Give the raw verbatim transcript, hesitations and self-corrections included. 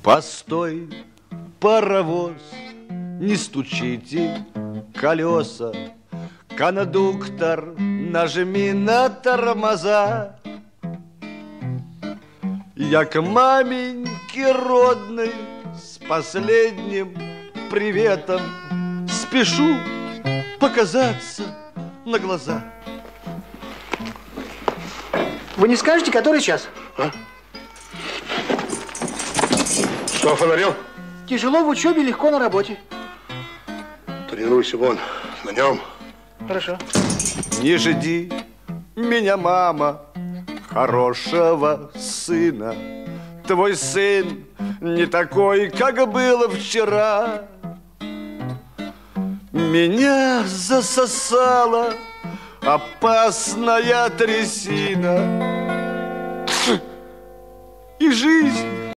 Постой, паровоз, не стучите колеса. Кондуктор, нажми на тормоза. Я к маменьке родной с последним приветом спешу показаться на глаза. Вы не скажете, который час? А? Что, фонарел? Тяжело в учебе, легко на работе. Тренируйся вон, на нем. Хорошо. Не жди меня, мама, хорошего сына. Твой сын не такой, как было вчера. Меня засосала опасная трясина. И жизнь